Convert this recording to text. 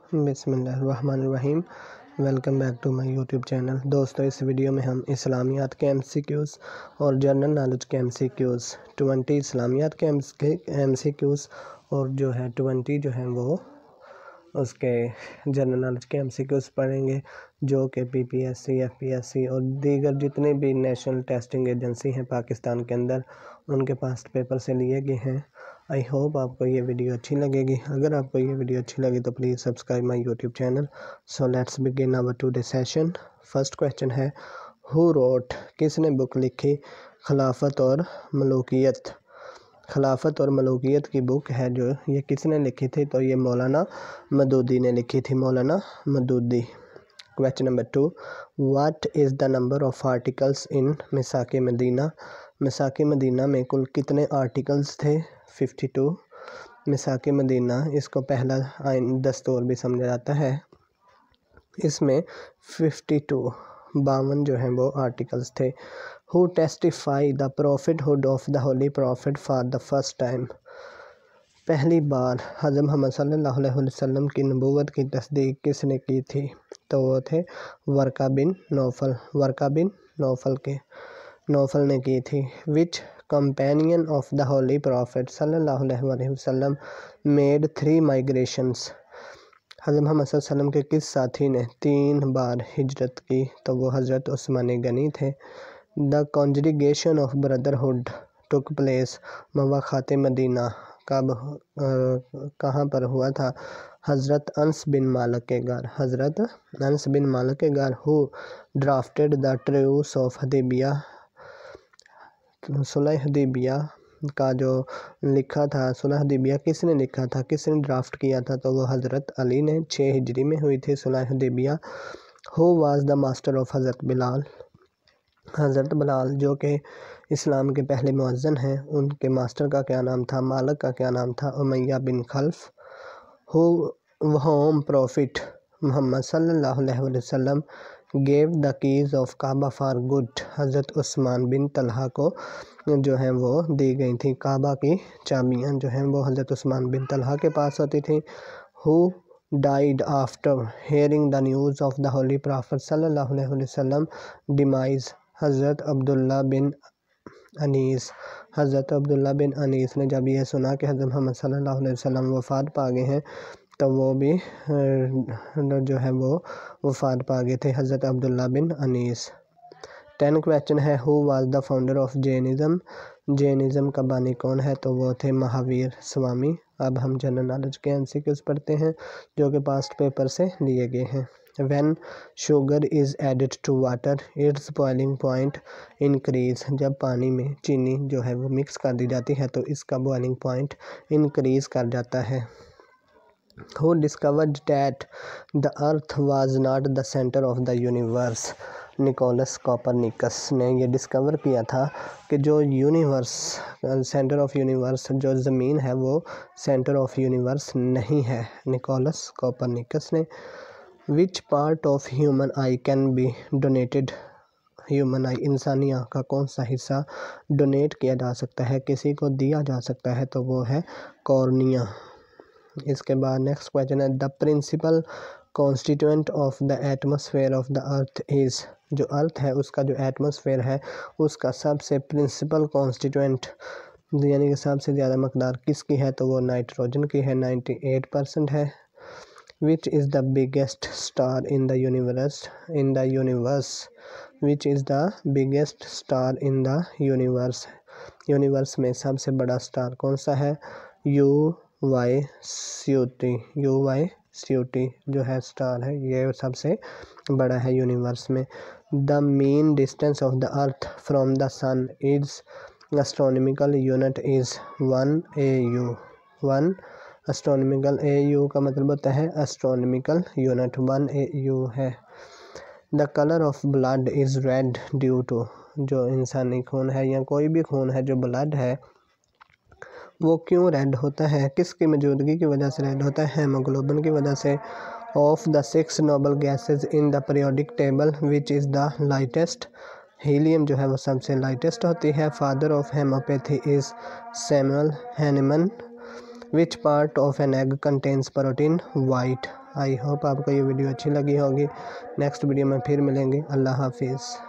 بسم اللہ الرحمن الرحیم۔ Welcome back to my YouTube channel. دوستو، اس ویڈیو میں ہم اسلامیات کے ایم سی کیوز اور جنرل نالج کے ایم سی کیوز 20 اسلامیات کے ایم سی کیوز اور جو ہے 20 جو ہیں وہ اس کے جنرل نالج کے ایم سی کیوز پڑھیں گے، جو کہ P P S C, F P S C اور دیگر جتنے بھی نیشنل ٹیسٹنگ ایجنسی ہیں پاکستان کے اندر ان کے پاسٹ پیپر سے لیے گئے ہیں۔ آئی ہوپ آپ کو یہ ویڈیو اچھی لگے گی۔ اگر آپ کو یہ ویڈیو اچھی لگی تو please subscribe my YouTube channel. So let's begin our today session. First question ہے ہو روٹ، کس نے بک لکھی خلافت اور ملوکیت؟ خلافت اور ملوکیت کی بک ہے جو یہ کس نے لکھی تھی؟ تو یہ مولانا مودودی نے لکھی تھی، Maulana Maududi. Question number 2، what is the number of articles in میثاق مدینہ؟ میثاق مدینہ میں کل کتنے آرٹیکلس تھے؟ 52۔ میثاق مدینہ اس کو پہلا آئین دستور بھی سمجھا جاتا ہے۔ اس میں 52 جو ہیں وہ آرٹیکلس تھے۔ Who testify the prophet of the holy prophet for the first time? پہلی بار حضرت محمد صلی اللہ علیہ وسلم کی نبوت کی تصدیق کس نے کی تھی؟ تو وہ تھے ورقہ بن نوفل، نوفل نے کی تھی۔ Which companion of the holy prophet صلی اللہ علیہ وسلم میڈ 3 مائگریشنز؟ حضرت محمد صلی اللہ علیہ وسلم کے کس ساتھی نے 3 بار ہجرت کی؟ تو وہ حضرت عثمان غنی تھے۔ The congregation of brotherhood took place مواخات مدینہ کہاں پر ہوا تھا؟ حضرت انس بن مالک کے گھر، حضرت انس بن مالک کے گھر۔ Who drafted the treaty of Hudaibiya? صلح حدیبیہ کا جو لکھا تھا، صلح حدیبیہ کس نے لکھا تھا، کس نے ڈرافٹ کیا تھا؟ تو وہ حضرت علی نے۔ 6 ہجری میں ہوئی تھی صلح Hudaibiya. Who was the master of حضرت بلال؟ حضرت بلال جو کہ اسلام کے پہلے مؤذن ہیں، ان کے ماسٹر کا کیا نام تھا؟ مالک کا کیا نام تھا؟ امیہ بن خلف۔ ہوم پروفٹ محمد صلی اللہ علیہ وسلم gave the keys of Kaaba for good? حضرت عثمان بن طلحہ کو جو ہیں وہ دی گئی تھیں کعبہ کی چابیاں جو ہیں وہ حضرت عثمان بن طلحہ کے پاس ہوتی تھیں۔ Who died after hearing the news of the holy prophet صلی اللہ علیہ وسلم ڈیمائز؟ حضرت عبداللہ بن انیس۔ حضرت عبداللہ بن انیس نے جب یہ سنا کہ حضرت محمد صلی اللہ علیہ وسلم وفات پا گئے ہیں تو وہ بھی جو ہے وہ وفات پا گئے تھے، حضرت عبداللہ بن انیس۔ 10 کویسچن ہے who was the founder of Jainism? Jainism کا بانی کون ہے؟ تو وہ تھے مہاویر سوامی۔ اب ہم جنرل نالج کے ایم سی کیوز پڑھتے ہیں جو کہ پاسٹ پیپر سے لیے گئے ہیں۔ When sugar is added to water its boiling point increase? جب پانی میں چینی جو ہے وہ مکس کر دی جاتی ہے تو اس کا بوائلنگ پوائنٹ انکریز کر جاتا ہے۔ Who discovered that the earth was not the centre of the universe? Nicolaus Copernicus نے یہ ڈسکور کیا تھا کہ جو یونیورس سینٹر آف یونیورس جو زمین ہے وہ سینٹر آف یونیورس نہیں ہے، نکولس کوپرنیکس نے۔ Which part of human eye can be donated? Human eye انسانی آنکھ کا کون سا حصہ ڈونیٹ کیا جا سکتا ہے، کسی کو دیا جا سکتا ہے؟ تو وہ ہے کورنیا۔ اس کے بعد نیکسٹ کویسچن ہے the principal constituent of the atmosphere of the earth is? جو ارتھ ہے اس کا جو ایٹماسفیئر ہے اس کا سب سے پرنسپل کانسٹیٹوئنٹ یعنی کہ سب سے زیادہ مقدار کس کی ہے؟ تو وہ نائٹروجن کی ہے، 98% ہے۔ Which is the biggest star in the universe? Which is the biggest star in the universe? Universe میں سب سے بڑا اسٹار کون سا ہے؟ یو وائی سیوٹی جو ہے اسٹار ہے، یہ سب سے بڑا ہے یونیورس میں۔ The mean distance of the earth from the sun is astronomical unit is 1 AU۔ 1 astronomical AU کا مطلب ہوتا ہے اسٹرونومیکل یونٹ، 1 AU ہے۔ The colour of blood is red due to? جو انسانی خون ہے یا کوئی بھی خون ہے جو بلڈ ہے وہ کیوں ریڈ ہوتا ہے، کس کی موجودگی کی وجہ سے ریڈ ہوتا ہے؟ ہیموگلوبن کی وجہ سے۔ Of the 6 noble gases in the periodic table which is the lightest? Helium جو ہے وہ سب سے لائٹسٹ ہوتی ہے۔ Father of homeopathy is Samuel Hahnemann. Which part of an egg contains protein? White. I hope آپ کو یہ ویڈیو اچھی لگی ہوگی۔ نیکسٹ ویڈیو میں پھر ملیں گے۔ اللہ حافظ۔